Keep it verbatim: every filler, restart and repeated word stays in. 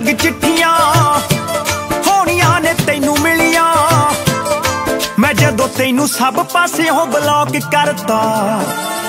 चिट्ठियां होनियां ने तैनू मिलियां। मैं जदों तैनू सब पासियों ब्लॉक करता